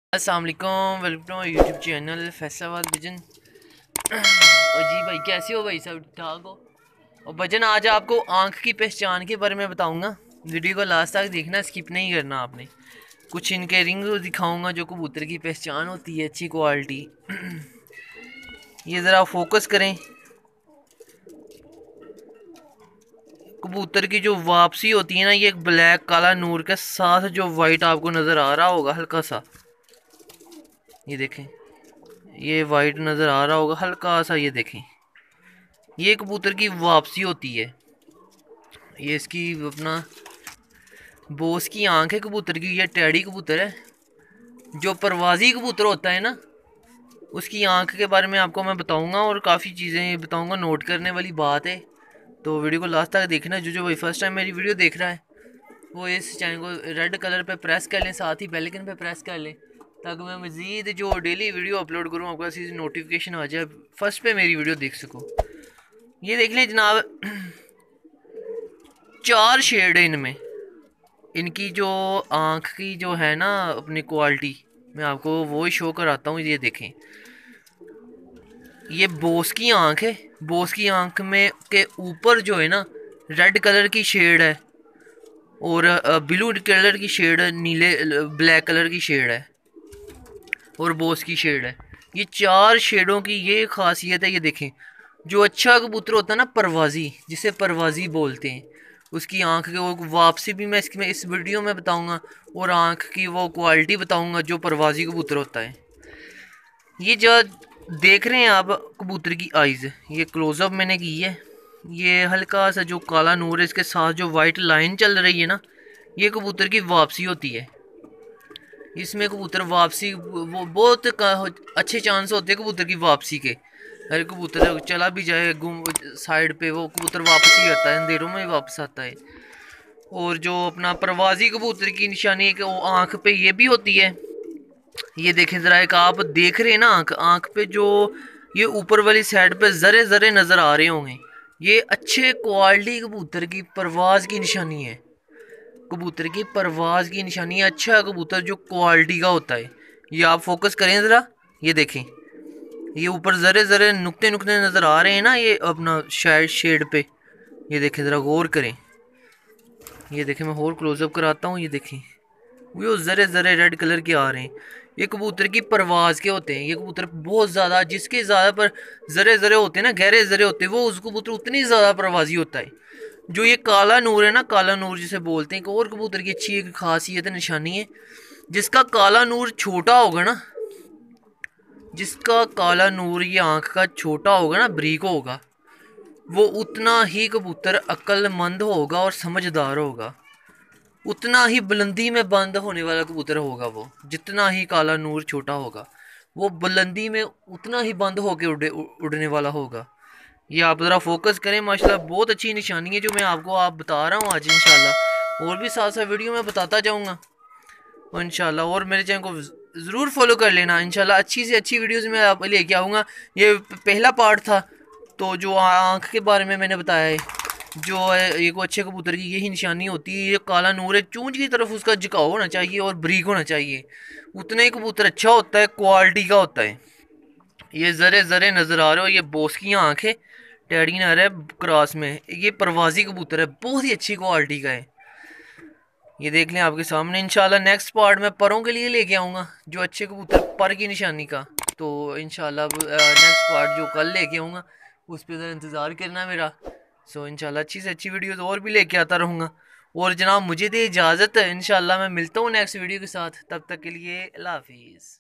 अस्सलाम वालेकुम, welcome to my YouTube channel Faisalabad भजन। और जी भाई, कैसे हो भाई? सब ठाक हो? और भजन, आज आपको आँख की पहचान के बारे में बताऊंगा। वीडियो को लास्ट तक देखना, स्किप नहीं करना आपने। कुछ इनके रिंग दिखाऊंगा जो कबूतर की पहचान होती है, अच्छी क्वालिटी। ये ज़रा फोकस करें। कबूतर की जो वापसी होती है ना, ये एक ब्लैक काला नूर के साथ जो वाइट आपको नज़र आ रहा होगा हल्का सा, ये देखें, ये वाइट नज़र आ रहा होगा हल्का सा, ये देखें, ये कबूतर की वापसी होती है। ये इसकी अपना बोस की आंख है कबूतर की। ये टैडी कबूतर है। जो परवाजी कबूतर होता है ना, उसकी आंख के बारे में आपको मैं बताऊंगा और काफ़ी चीज़ें बताऊंगा, नोट करने वाली बात है। तो वीडियो को लास्ट तक देखना। जो भाई फर्स्ट टाइम मेरी वीडियो देख रहा है, वो इस चैनल को रेड कलर पे प्रेस कर लें, साथ ही बेल आइकन पे प्रेस कर लें, ताकि मैं मज़ीद जो डेली वीडियो अपलोड करूँ आपको ऐसी नोटिफिकेशन आ जाए, फर्स्ट पे मेरी वीडियो देख सको। ये देख लें जनाब, 4 शेड है इनमें। इनकी जो आँख की जो है ना अपनी क्वालिटी, मैं आपको वो ही शो कराता हूँ। ये देखें, ये बोस की आँख है। बोस की आँख में के ऊपर जो है ना रेड कलर की शेड है, और ब्लू कलर की शेड है, नीले ब्लैक कलर की शेड है, और बोस की शेड है। ये 4 शेडों की ये खासियत है। ये देखें, जो अच्छा कबूतर होता है ना परवाजी, जिसे परवाजी बोलते हैं, उसकी आंख की वो वापसी भी मैं इस वीडियो में बताऊंगा, और आंख की वो क्वालिटी बताऊंगा जो परवाजी कबूतर होता है। ये जो देख रहे हैं आप कबूतर की आइज़, ये क्लोजअप मैंने की है। ये हल्का सा जो काला नूर है, इसके साथ जो वाइट लाइन चल रही है ना, ये कबूतर की वापसी होती है। इसमें कबूतर वापसी वो बहुत अच्छे चांस होते हैं कबूतर की वापसी के। अगर कबूतर चला भी जाए गुम साइड पे, वो कबूतर वापस ही आता है, अंधेरों में वापस आता है। और जो अपना प्रवासी कबूतर की निशानी है, वो आँख पे ये भी होती है। ये देखें ज़रा, एक आप देख रहे हैं ना आँख, आँख पे जो ये ऊपर वाली साइड पे जरे जरे नज़र आ रहे होंगे, ये अच्छे क्वालिटी कबूतर की परवाज की निशानी है। कबूतर की परवाज की निशानी है अच्छा कबूतर जो क्वालिटी का होता है। ये आप फोकस करें ज़रा, ये देखें, ये ऊपर जरे जरे नुक्ते नुक्ते नज़र आ रहे हैं ना, ये अपना शायद शेड पे, ये देखें ज़रा गौर करें। ये देखें, मैं और क्लोजअप कराता हूँ। ये देखें, वो जरे जरे रेड कलर के आ रहे हैं। ये कबूतर की परवाज के होते हैं। ये कबूतर बहुत ज़्यादा, जिसके ज़्यादा पर जरे जरे होते हैं ना, गहरे जरे होते हैं, वो उस कबूतर उतनी ज़्यादा परवाजी होता है। जो ये काला नूर है ना, काला नूर जिसे बोलते हैं, और कबूतर की अच्छी एक खासियत है, निशानी है, जिसका काला नूर छोटा होगा ना, जिसका काला नूर ये आंख का छोटा होगा ना, ब्रीक होगा, वो उतना ही कबूतर अक्लमंद होगा और समझदार होगा। उतना ही बुलंदी में बंद होने वाला कबूतर होगा वो। जितना ही काला नूर छोटा होगा, वो बुलंदी में उतना ही बंद होके उड़ने वाला होगा। ये आप ज़रा फोकस करें। माशाल्लाह बहुत अच्छी निशानी है जो मैं आप बता रहा हूँ आज इंशाल्लाह। और भी साथ साथ वीडियो में बताता जाऊँगा और इंशाल्लाह। और मेरे चैनल को ज़रूर फॉलो कर लेना इंशाल्लाह। अच्छी से अच्छी वीडियोस में आप लेके आऊँगा। ये पहला पार्ट था, तो जो आँख के बारे में मैंने बताया है, जो है एक अच्छे कबूतर की यही निशानी होती है। ये काला नूर है, चूंज की तरफ उसका झुकाव होना चाहिए और ब्रीक होना चाहिए, उतना ही कबूतर अच्छा होता है, क्वालिटी का होता है। ये जरे जरे नज़र आ रहे हो, ये बोस की आँख है, टैडी नर है क्रॉस में। ये प्रवासी कबूतर है, बहुत ही अच्छी क्वालिटी का है। ये देख लें आपके सामने। इंशाल्लाह नेक्स्ट पार्ट में परों के लिए लेके आऊँगा, जो अच्छे कबूतर पर की निशानी का। तो इंशाल्लाह नेक्स्ट पार्ट जो कल लेके आऊँगा, उस पर ज़रा इंतज़ार करना मेरा। सो इंशाल्लाह अच्छी से अच्छी वीडियोज़ और भी लेके आता रहूँगा। और जनाब मुझे दे इजाज़त, इंशाल्लाह मैं मिलता हूँ नेक्स्ट वीडियो के साथ। तब तक के लिए अल्लाह हाफिज़।